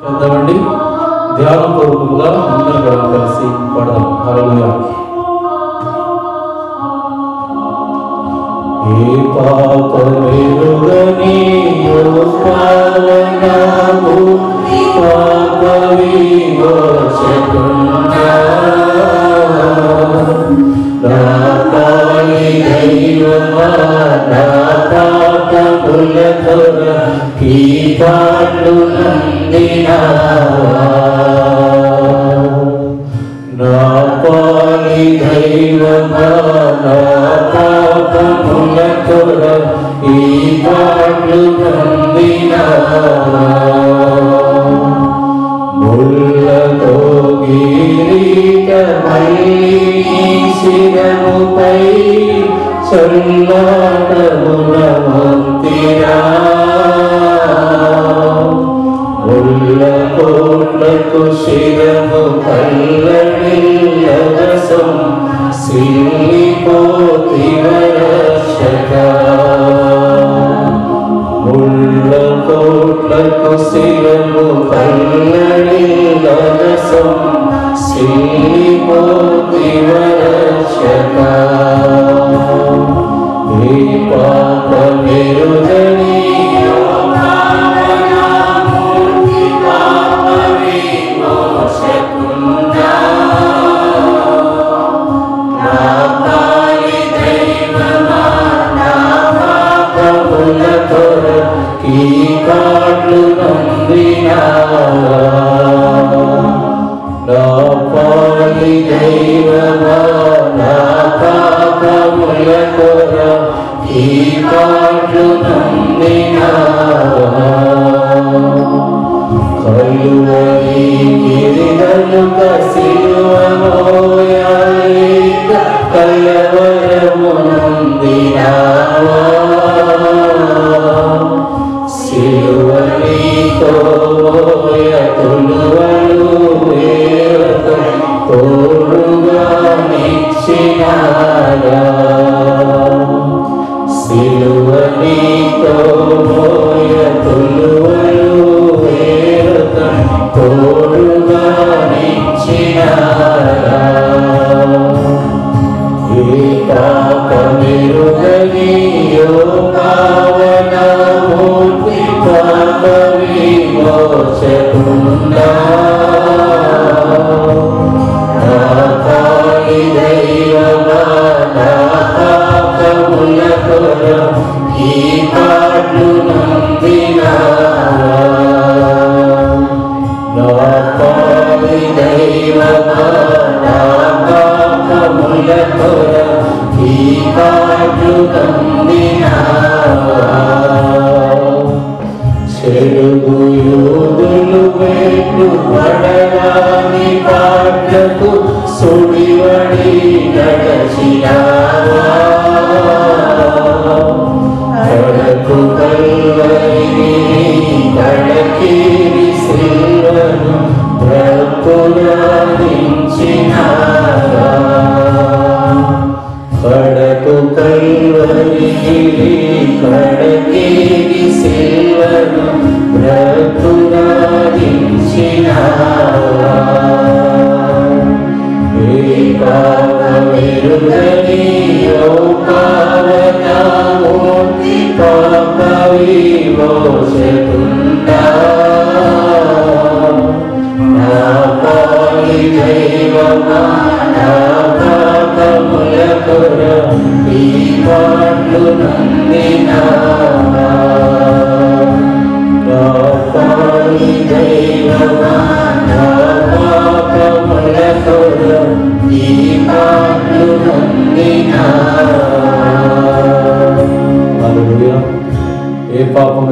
చదవండి. ధ్యానపూర్వకంగా అందరం కూడా కలిసి పడదాం. హల్లెలూయా. ఏ పాపమెరుగని ఓ పావనము పాప విమోచకుడా, నా పాలి దైవమా, నా పాపముల కొరకి పాటలు నందినావా, నా పాలి దైవమా, నా పాపముల కొరకి పాటలు నందినావా, ముళ్ళతో కిరీటమై శిరముపై చల్లాటమున మంతిరా, ముళ్ళ కోట్లకు శిరము కల్లడిల్లవసం సిల్లిపోతివరక్షక, ముళ్ళ కోట్లకు శిరము కల్లడిల్లవసం సిల్లిపోతివరక్షక, ఏ పాపమెరుగని ఓ పావనమూర్తి పాప విమోచకుడా, నా పాలి దైవమా, నా పాపముల కొరకి పాటలు నందినావా, నా పాలి దైవమా, నా పాపముల కొరకి పాటలు నందినావా, కలువరి గిరిగలుక సిలువ మోయాలిక కలవరము నందినావా, సిలువనితో మోయ తులువలు వేరక తోడుగా నిచ్చినారా, సిలువనితో మోయ తులువలు వేరక తోడుగా నిచ్చినారా, ఏ పాపమెరుగని ఓ పావనమూర్తి పాప విమోచకుడా, నా పాలి దైవమా, నా పాపముల కొరకి పాటలు నందినావా, నా పాలి దైవమా, నా పాపముల కొరకి పాటలు నందినావా, చెడుగు యూదులు పెట్టు పడరాని పాటలకు సుడివడి నడచినావా, కడకు కల్వరి కడకిరి సిల్వను ప్రపురాదించినావా, కడకు కల్వరి కడకిరి సిల్వను ప్రపురాదించినావా, ఏ పాపమెరుగని ఓ పావనమూర్తి పాప విమోచకుడా, నా పాలి దైవమా, నా పాపముల కొరకి పాటలు నందినావా, నా పాలి దైవమా, నా పాపముల కొరకి పాటలు నందినావా. హల్లెలూయా. ఏ పాపం